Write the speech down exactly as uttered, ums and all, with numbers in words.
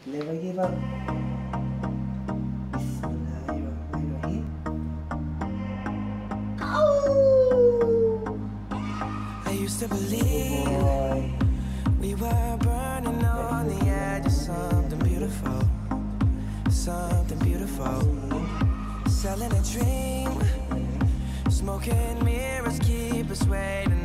Never give up. Bismillahirrahmanirrahim. I used to Oh believe boy. we were burning on the edge of something beautiful, something beautiful. Selling a dream, smoking mirrors keep us waiting